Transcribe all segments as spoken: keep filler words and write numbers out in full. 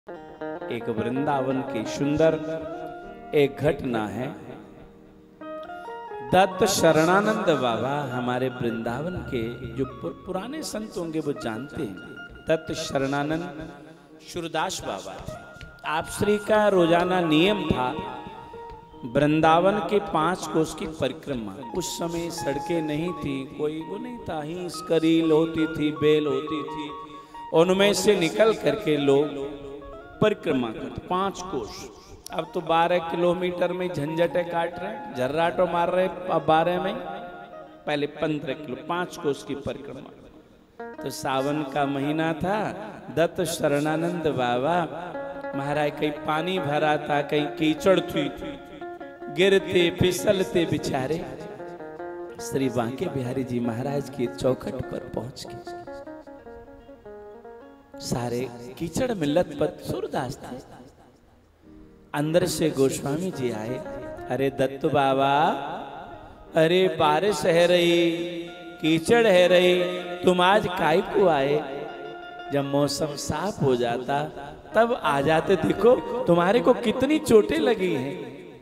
एक वृंदावन की सुंदर एक घटना है। दत्त शरणानंद बाबा हमारे वृंदावन के जो पुराने संत होंगे वो जानते हैं। दत्त शरणानंद सूरदास बाबा थे। आप श्री का रोजाना नियम था वृंदावन के पांच कोस की परिक्रमा। उस समय सड़कें नहीं थी, कोई वो नहीं था, हिंस करील होती थी, बेल होती थी, उनमें से निकल करके लोग परिक्रमा करते पांच कोस। अब तो बारह किलोमीटर में झंझटे काट रहे, झर्राटो मार रहे अब बारह में, पहले पंद्रह किलो पांच कोस की परिक्रमा। तो सावन का महीना था। दत्त शरणानंद बाबा महाराज कहीं पानी भरा था, कहीं कीचड़ थी, गिरते फिसलते बेचारे श्री बांके बिहारी जी महाराज की चौखट पर पहुंच गए। सारे कीचड़ में लथपथ सूरदास थे। अंदर से गोस्वामी जी आए। अरे दत्त बाबा, अरे बारिश है रही, कीचड़ है रही, तुम आज काय को आए? जब मौसम साफ हो जाता तब आ जाते, देखो तुम्हारे को कितनी चोटें लगी हैं।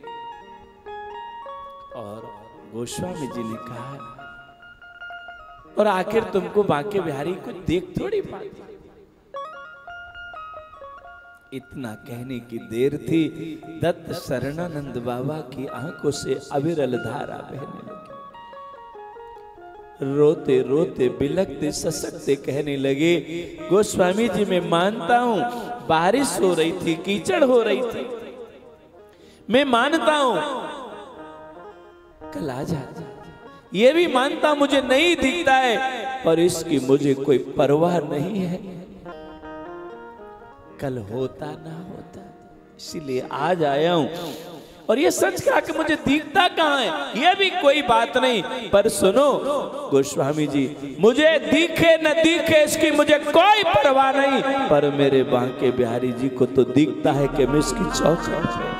और गोस्वामी जी ने कहा, और आखिर तुमको बांके बिहारी को देख थोड़ी पाती। इतना कहने की देर थी, दत्त शरणानंद बाबा की आंखों से अविरल धारा बहने लगी। रोते रोते बिलखते ससकते कहने लगे, गोस्वामी जी मैं मानता हूं बारिश हो रही थी, कीचड़ हो रही थी, मैं मानता हूं कल आ जा, ये भी मानता मुझे नहीं दिखता है, पर इसकी मुझे कोई परवाह नहीं है। कल होता ना होता, इसीलिए आज आया हूं। और ये सच कहा कि मुझे दिखता कहां है, ये भी कोई बात नहीं, पर सुनो गोस्वामी जी, मुझे दिखे न दिखे इसकी मुझे कोई परवाह नहीं, पर मेरे बांके बिहारी जी को तो दिखता है कि मैं इसकी चौखट पे।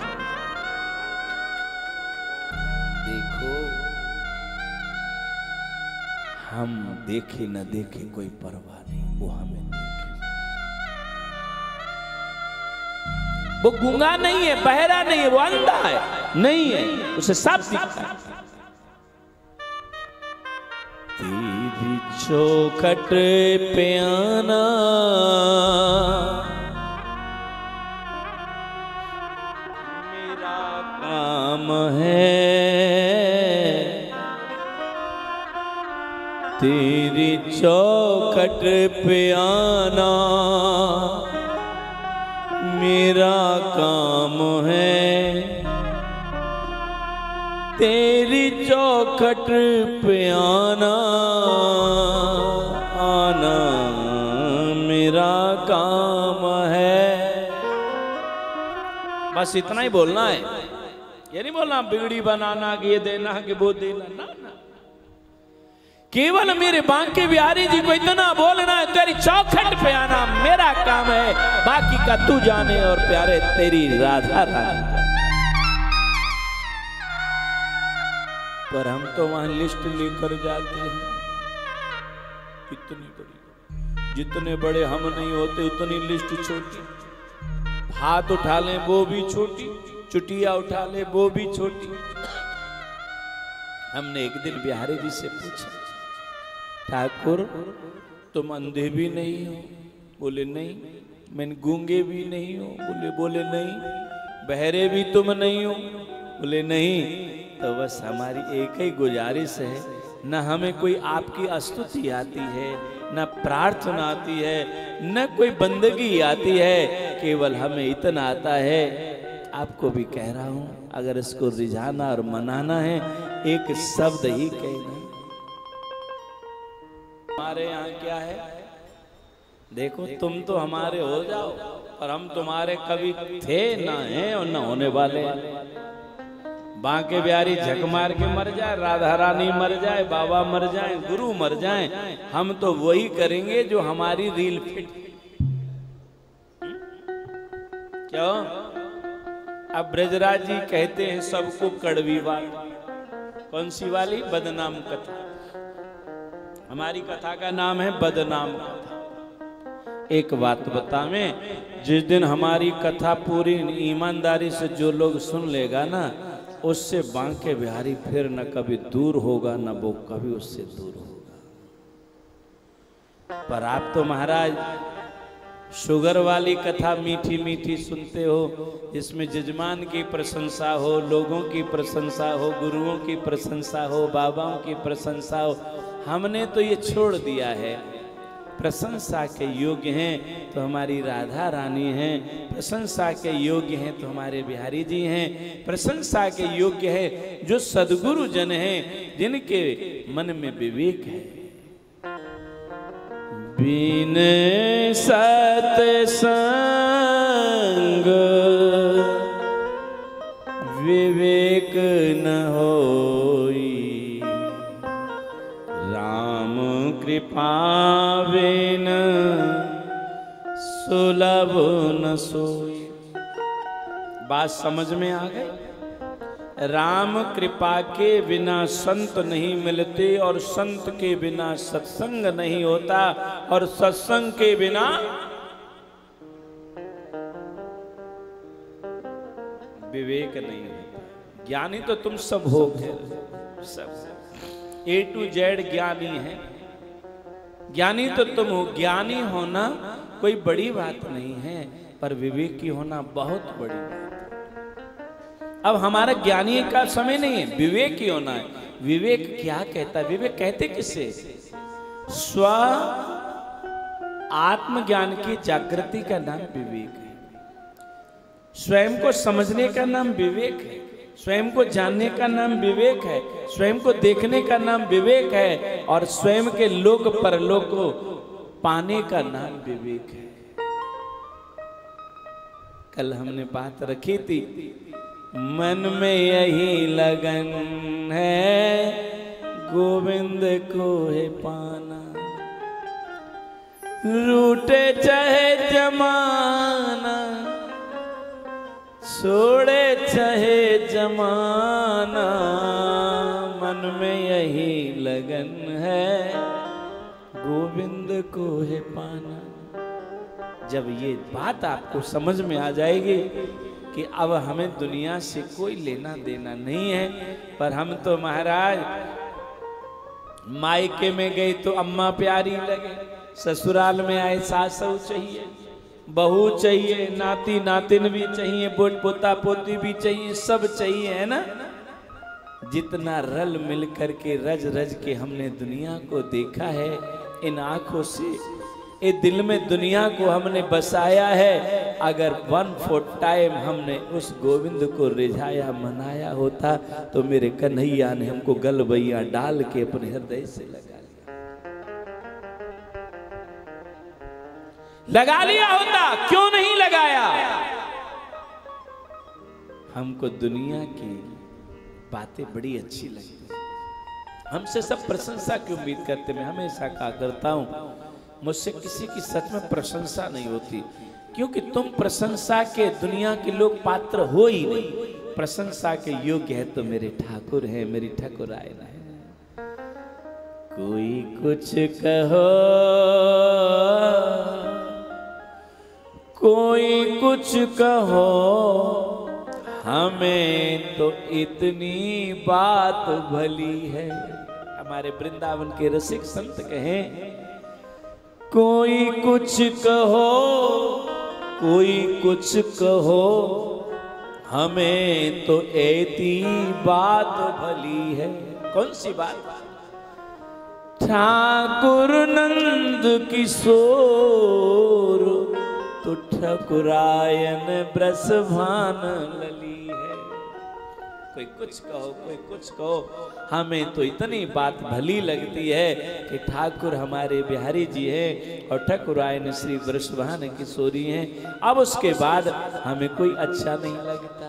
देखो हम देखे न देखे कोई परवाह नहीं, वो हमें वो गूंगा नहीं है, बहरा नहीं है, वो अंधा है नहीं है, उसे सब दिखता है। तेरी चौखट पे आना मेरा काम है, तेरी चौखट पे आना मेरा काम है, तेरी चौखट पे आना आना मेरा काम है। बस इतना ही बोलना है, ये नहीं बोलना बिगड़ी बनाना कि ये देना कि वो देना, ना ना, केवल मेरे बांके बिहारी जी को इतना बोलना है, तेरी चौखट पे आना मेरा काम है, बाकी का तू जाने और प्यारे तेरी राधा रानी। पर हम तो वहां लिस्ट लेकर जाते हैं, इतनी बड़ी, जितने बड़े हम नहीं होते उतनी लिस्ट छोटी, हाथ उठा लें वो भी छोटी, चुटिया उठा ले वो भी छोटी। हमने एक दिन बिहारी जी से पूछा, ठाकुर तुम अंधे भी नहीं हो? बोले नहीं। मैं गूंगे भी नहीं हो? बोले बोले नहीं। बहरे भी तुम नहीं हो? बोले नहीं। तो बस हमारी एक ही गुजारिश है, न हमें कोई आपकी स्तुति आती है, न प्रार्थना आती है, न कोई बंदगी आती है, केवल हमें इतना आता है, आपको भी कह रहा हूं, अगर इसको रिझाना और मनाना है एक शब्द ही कहना। हमारे यहाँ क्या है, देखो तुम तो हमारे हो जाओ, और हम तुम्हारे कभी थे ना हैं और न होने वाले। बांके बिहारी झक मार के मर जाए, राधा रानी मर जाए, बाबा मर जाए, गुरु मर जाए, हम तो वही करेंगे जो हमारी रील फिट। क्यों? अब ब्रजराज जी कहते हैं सबको कड़वी बात। कौन सी वाली? बदनाम कथा। हमारी कथा का नाम है बदनाम कथा। एक बात बतावें, जिस दिन हमारी कथा पूरी ईमानदारी से जो लोग सुन लेगा ना, उससे बांके बिहारी फिर न कभी दूर होगा न वो कभी उससे दूर होगा। पर आप तो महाराज शुगर वाली कथा मीठी मीठी सुनते हो, इसमें जजमान की प्रशंसा हो, लोगों की प्रशंसा हो, गुरुओं की प्रशंसा हो, बाबाओं की प्रशंसा हो। हमने तो ये छोड़ दिया है। प्रशंसा के योग्य हैं तो हमारी राधा रानी हैं, प्रशंसा के योग्य हैं तो हमारे बिहारी जी हैं, प्रशंसा के योग्य है जो सद्गुरु जन हैं, जिनके मन में विवेक है। बिन सत्संग विवेक न होई, राम कृपा बिन सुलभ न सोई। बात समझ में आ गई? राम कृपा के बिना संत नहीं मिलते, और संत के बिना सत्संग नहीं होता, और सत्संग के बिना विवेक नहीं होता। ज्ञानी तो तुम सब हो गए, सब ए टू जेड ज्ञानी है। ज्ञानी तो तुम हो। ज्ञानी होना कोई बड़ी बात नहीं है, पर विवेकी होना बहुत बड़ी बात है। अब हमारा ज्ञानी का समय नहीं है, विवेक ही होना है। विवेक क्या कहता है? विवेक कहते किसे? स्व आत्मज्ञान की जागृति का नाम विवेक है। स्वयं को समझने का नाम विवेक है, स्वयं को जानने का नाम विवेक है, स्वयं को देखने का नाम विवेक है, और स्वयं के लोक परलोक को पाने का नाम विवेक है। कल हमने बात रखी थी, मन में यही लगन है, गोविंद को है पाना। रूठे चाहे जमाना, छोड़े चाहे जमाना, मन में यही लगन है, गोविंद को है पाना। जब ये बात आपको समझ में आ जाएगी कि अब हमें दुनिया से कोई लेना देना नहीं है, पर हम तो महाराज मायके में गए तो अम्मा प्यारी लगे, ससुराल में आए सास ससुर चाहिए, बहू चाहिए, नाती नातिन भी चाहिए, पोत पोता पोती भी चाहिए, सब चाहिए, है ना। जितना रल मिल करके रज रज के हमने दुनिया को देखा है इन आंखों से, ये दिल में दुनिया को हमने बसाया है। अगर वन फोर टाइम हमने उस गोविंद को रिझाया मनाया होता, तो मेरे कन्हैया ने हमको गलबैया डाल के अपने हृदय से लगा लिया लगा लिया होता। क्यों नहीं लगाया? हमको दुनिया की बातें बड़ी अच्छी लगती, हमसे सब प्रशंसा की उम्मीद करते। मैं हमेशा कहा करता हूं, मुझसे किसी की सच में प्रशंसा नहीं होती, क्योंकि तुम प्रशंसा के दुनिया के लोग पात्र हो ही नहीं। प्रशंसा के योग्य है तो मेरे ठाकुर हैं, मेरी ठाकुरायन है। कोई कुछ कहो, कोई कुछ कहो, हमें तो इतनी बात भली है। हमारे वृंदावन के रसिक संत कहें, कोई कुछ कहो, कोई कुछ कहो, हमें तो ऐसी बात भली है। कौन सी बात? ठाकुर नंद किशोर तो ठकुरायन ब्रसभान लली है। कोई कुछ कहो, कोई कुछ कहो, हमें तो इतनी बात भली लगती है कि ठाकुर हमारे बिहारी जी हैं और ठकुरायन श्री ब्रसभान किशोरी हैं। अब उसके बाद हमें कोई अच्छा नहीं लगता।